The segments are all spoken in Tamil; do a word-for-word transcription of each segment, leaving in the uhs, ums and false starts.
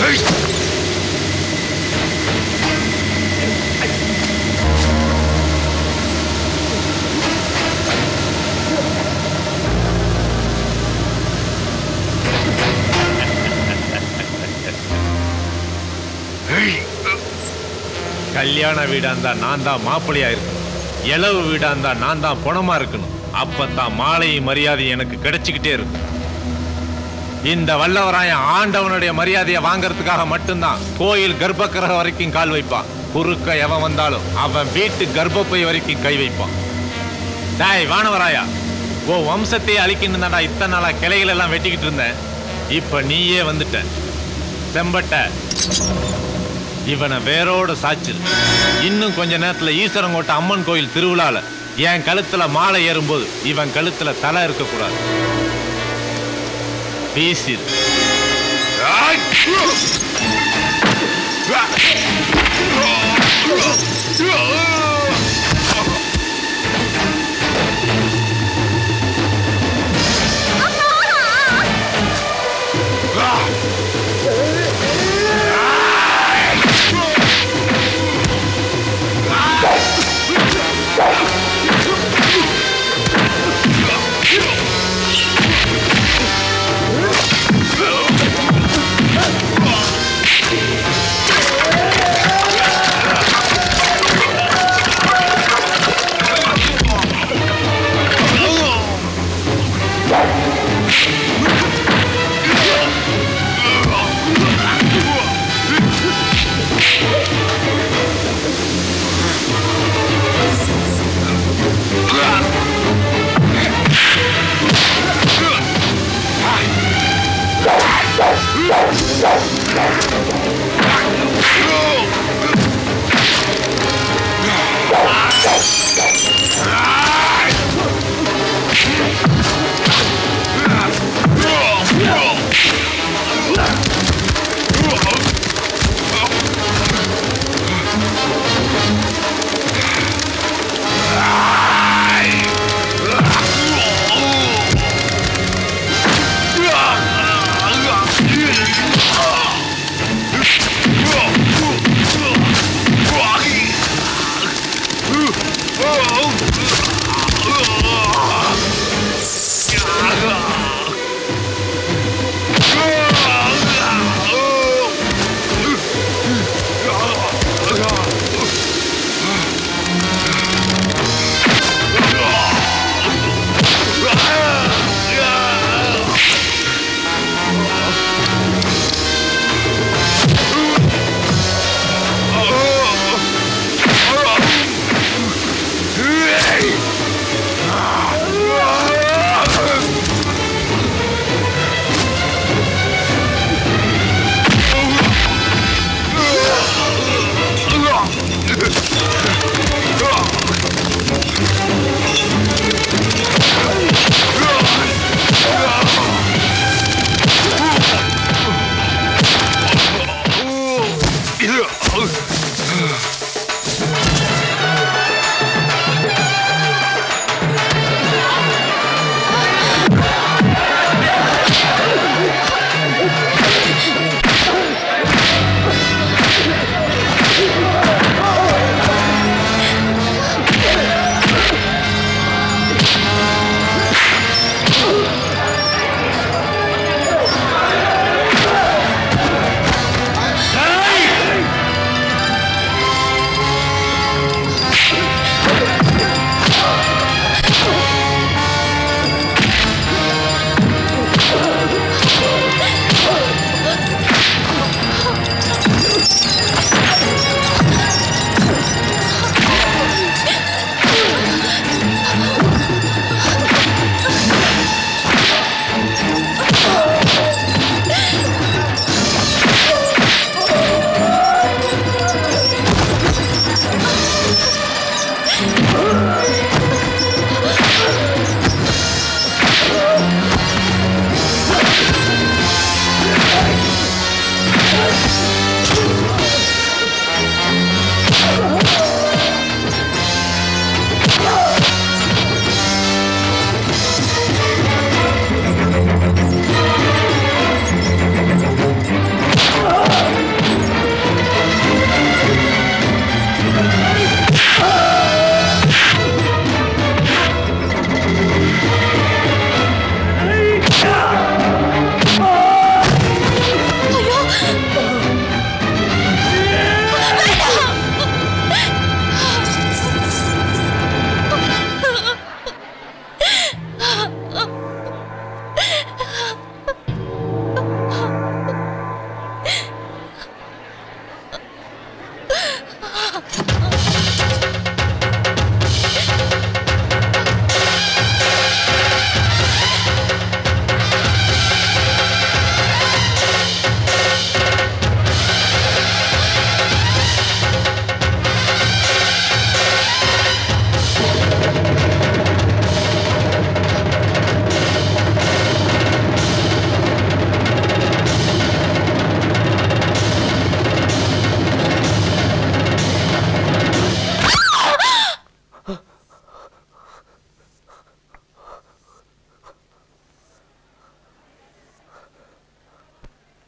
கல்யாண வீடா இருந்தா நான் தான் மாப்பிள்ளையா இருக்கணும், இளவு வீடா இருந்தா நான் தான் பணமா இருக்கணும். அப்பத்தான் மாலையும் மரியாதையும் எனக்கு கிடைச்சிக்கிட்டே இருக்கும். இந்த வல்லவராயன் ஆண்டவனுடைய மரியாதையை வாங்கறதுக்காக மட்டும்தான் கோயில் கர்ப்பக்கிரக வரைக்கும் கால் வைப்பான். குறுக்க எவன் வந்தாலும் அவன் வீட்டு கர்ப்பப்பை வரைக்கும் கை வைப்பான். டாய் வானவராயா, ஓ வம்சத்தையே அழிக்கணும் தான்டா இத்தனை நாளா கிளைகள் எல்லாம் வெட்டிக்கிட்டு இருந்தேன். இப்ப நீயே வந்துட்ட. செம்பட்ட இவனை வேரோட சாச்சிரு. இன்னும் கொஞ்ச நேரத்துல ஈஸ்வரங்கோட்டை அம்மன் கோயில் திருவிழால என் கழுத்துல மாலை ஏறும்போது இவன் கழுத்துல தலை இருக்கக்கூடாது. வீசிரு.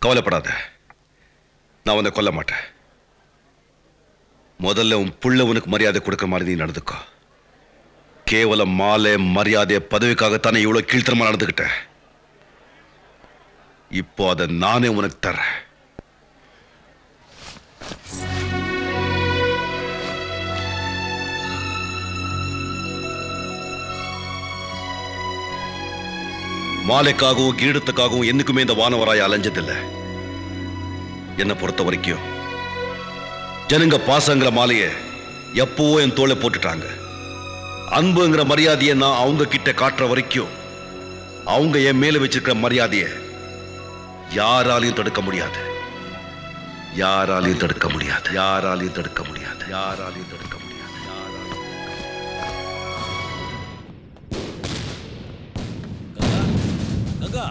கவலைப்படாத, நான் உன்னை கொல்ல மாட்டேன். முதல்ல உன் புள்ள உனக்கு மரியாதை கொடுக்கிற மாதிரி நீ நடந்துக்கோ. கேவலம் மாலை மரியாதை பதவிக்காகத்தானே இவ்வளவு கீழ்த்தரமா நடந்துக்கிட்டேன். இப்போ அதை நானே உனக்கு தர்றேன். மாலைக்காகவும் கீடத்துக்காகவும் என்னைக்குமே இந்த வானவராய அலைஞ்சதில்லை. என்னை பொறுத்த வரைக்கும் ஜனங்க பாசங்கிற மாலைய எப்பவோ என் தோளை போட்டுட்டாங்க. அன்புங்கிற மரியாதையை நான் அவங்க கிட்ட காட்டுற வரைக்கும் அவங்க என் மேல வச்சிருக்கிற மரியாதையை யாராலையும் தடுக்க முடியாது. யாராலையும் தடுக்க முடியாது. யாராலையும் தடுக்க முடியாது. யாராலையும் தடுக்க முடியாது. கங்கா,